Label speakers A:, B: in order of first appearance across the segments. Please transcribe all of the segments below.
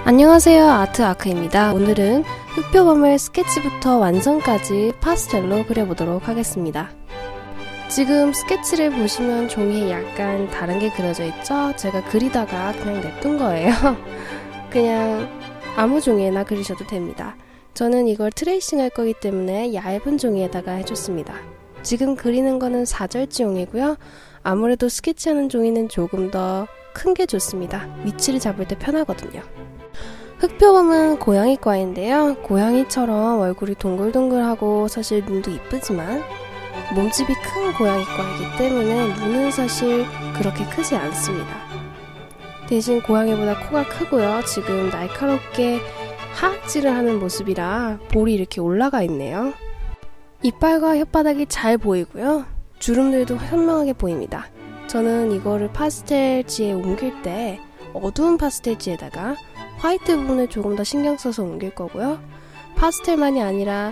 A: 안녕하세요, 아트아크입니다. 오늘은 흑표범을 스케치부터 완성까지 파스텔로 그려보도록 하겠습니다. 지금 스케치를 보시면 종이에 약간 다른 게 그려져 있죠? 제가 그리다가 그냥 냅둔 거예요. 그냥 아무 종이에나 그리셔도 됩니다. 저는 이걸 트레이싱 할 거기 때문에 얇은 종이에다가 해줬습니다. 지금 그리는 거는 4절지용이고요. 아무래도 스케치하는 종이는 조금 더 큰 게 좋습니다. 위치를 잡을 때 편하거든요. 흑표범은 고양이과인데요. 고양이처럼 얼굴이 동글동글하고 사실 눈도 이쁘지만 몸집이 큰 고양이과이기 때문에 눈은 사실 그렇게 크지 않습니다. 대신 고양이보다 코가 크고요. 지금 날카롭게 하악질을 하는 모습이라 볼이 이렇게 올라가 있네요. 이빨과 혓바닥이 잘 보이고요. 주름들도 현명하게 보입니다. 저는 이거를 파스텔지에 옮길 때 어두운 파스텔지에다가 화이트 부분을 조금 더 신경 써서 옮길 거고요. 파스텔만이 아니라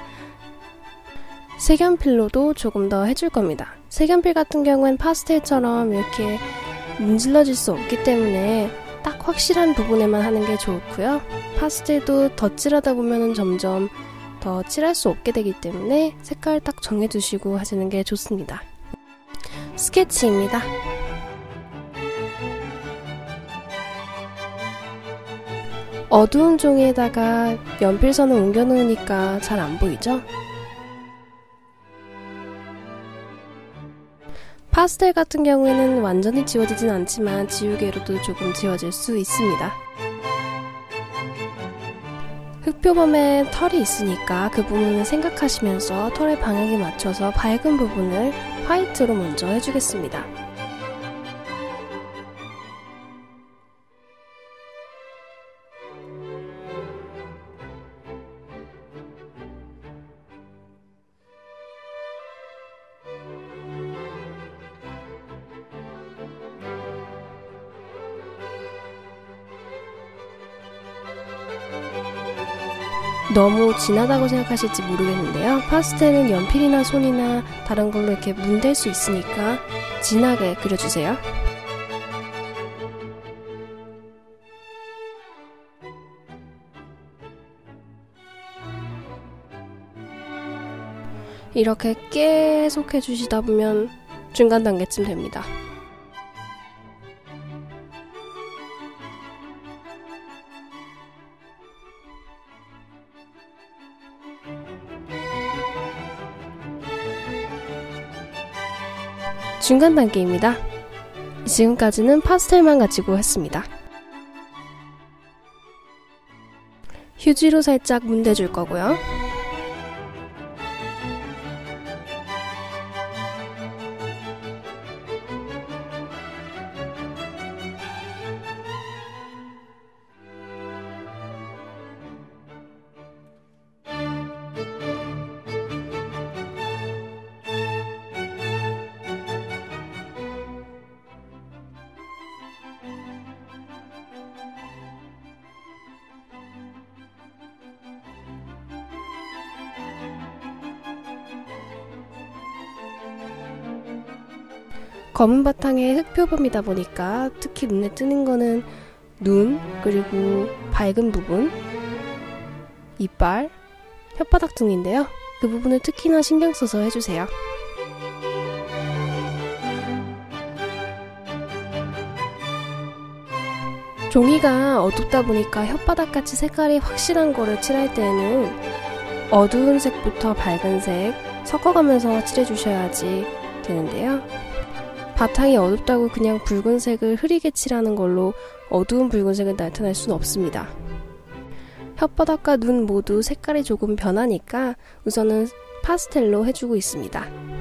A: 색연필로도 조금 더 해줄 겁니다. 색연필 같은 경우엔 파스텔처럼 이렇게 문질러질 수 없기 때문에 딱 확실한 부분에만 하는 게 좋고요. 파스텔도 덧칠하다 보면 점점 더 칠할 수 없게 되기 때문에 색깔 딱 정해두시고 하시는 게 좋습니다. 스케치입니다. 어두운 종이에다가 연필선을 옮겨 놓으니까 잘 안 보이죠? 파스텔 같은 경우에는 완전히 지워지진 않지만 지우개로도 조금 지워질 수 있습니다. 흑표범에 털이 있으니까 그 부분을 생각하시면서 털의 방향에 맞춰서 밝은 부분을 화이트로 먼저 해주겠습니다. 너무 진하다고 생각하실지 모르겠는데요. 파스텔은 연필이나 손이나 다른 걸로 이렇게 문댈 수 있으니까 진하게 그려주세요. 이렇게 계속 해주시다 보면 중간 단계쯤 됩니다. 중간 단계입니다. 지금까지는 파스텔만 가지고 했습니다. 휴지로 살짝 문대줄 거고요. 검은 바탕에 흑표범이다 보니까 특히 눈에 띄는 거는 눈, 그리고 밝은 부분, 이빨, 혓바닥 등인데요. 그 부분을 특히나 신경 써서 해주세요. 종이가 어둡다 보니까 혓바닥같이 색깔이 확실한 거를 칠할 때에는 어두운 색부터 밝은 색 섞어가면서 칠해주셔야지 되는데요. 바탕이 어둡다고 그냥 붉은색을 흐리게 칠하는 걸로 어두운 붉은색을 나타낼 수는 없습니다. 혓바닥과 눈 모두 색깔이 조금 변하니까 우선은 파스텔로 해주고 있습니다.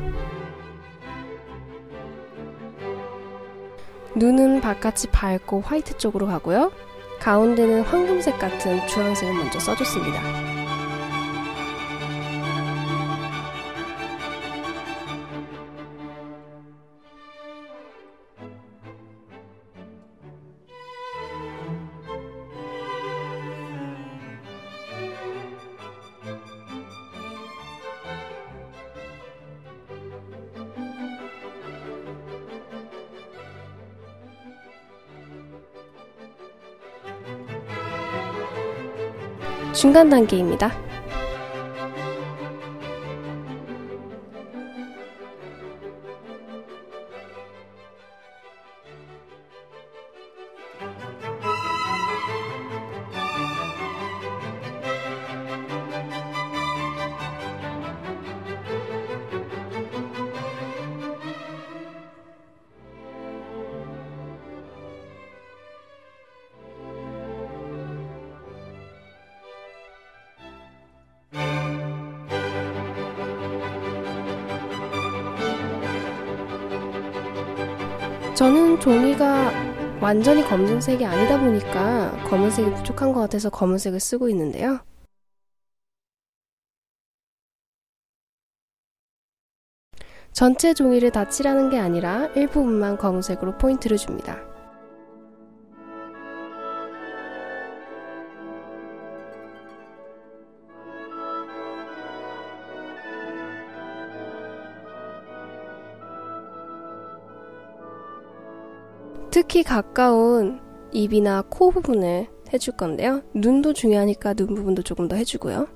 A: 눈은 바깥이 밝고 화이트 쪽으로 가고요. 가운데는 황금색 같은 주황색을 먼저 써줬습니다. 중간 단계입니다. 저는 종이가 완전히 검정색이 아니다 보니까 검은색이 부족한 것 같아서 검은색을 쓰고 있는데요. 전체 종이를 다 칠하는 게 아니라 일부분만 검은색으로 포인트를 줍니다. 특히 가까운 입이나 코 부분을 해줄 건데요. 눈도 중요하니까 눈 부분도 조금 더 해주고요.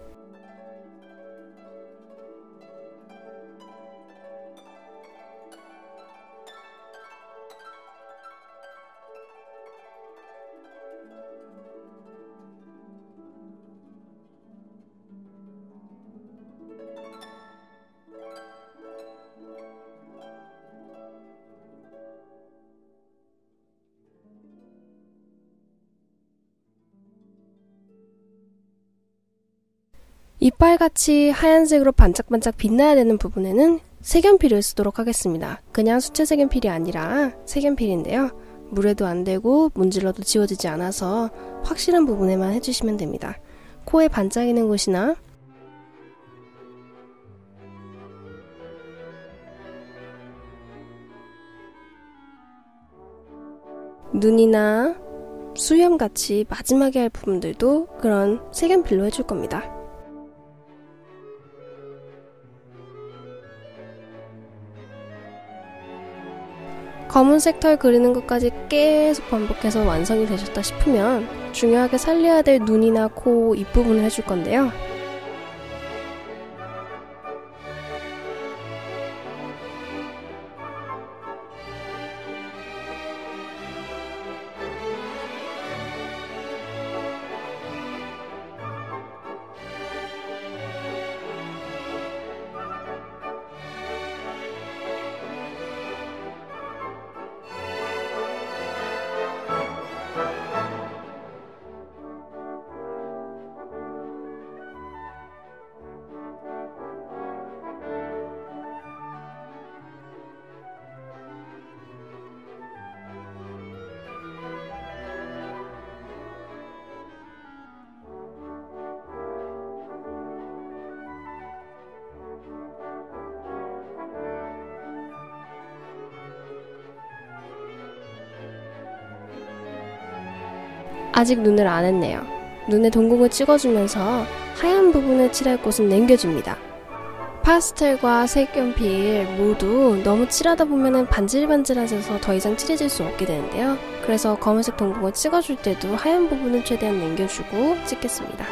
A: 이빨같이 하얀색으로 반짝반짝 빛나야 되는 부분에는 색연필을 쓰도록 하겠습니다. 그냥 수채 색연필이 아니라 색연필인데요. 물에도 안 되고 문질러도 지워지지 않아서 확실한 부분에만 해주시면 됩니다. 코에 반짝이는 곳이나 눈이나 수염같이 마지막에 할 부분들도 그런 색연필로 해줄 겁니다. 검은색 털 그리는 것까지 계속 반복해서 완성이 되셨다 싶으면 중요하게 살려야 될 눈이나 코, 입부분을 해줄 건데요. 아직 눈을 안 했네요. 눈에 동공을 찍어주면서 하얀 부분을 칠할 곳은 남겨줍니다. 파스텔과 색연필 모두 너무 칠하다 보면 반질반질해져서 더 이상 칠해질 수 없게 되는데요. 그래서 검은색 동공을 찍어줄 때도 하얀 부분은 최대한 남겨주고 찍겠습니다.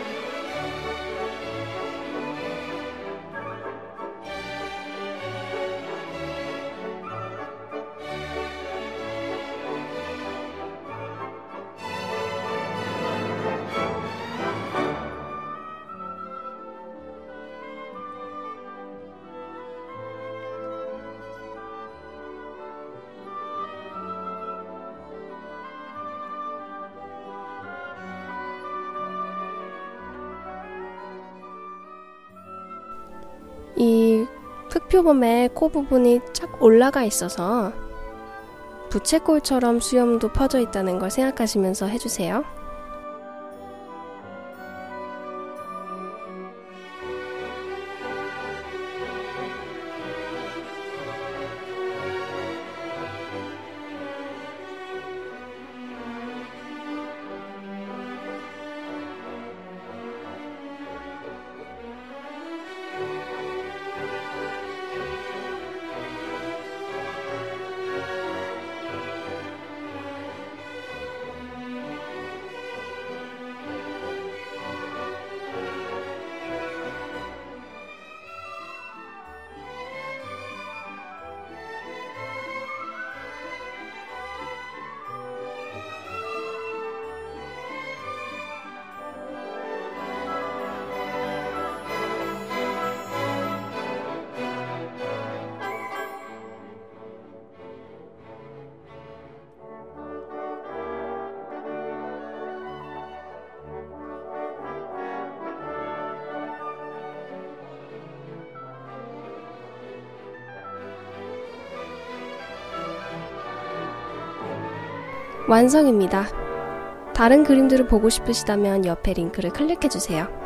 A: 이 흑표범의 코 부분이 쫙 올라가 있어서 부채꼴처럼 수염도 퍼져 있다는 걸 생각하시면서 해주세요. 완성입니다. 다른 그림들을 보고 싶으시다면 옆에 링크를 클릭해주세요.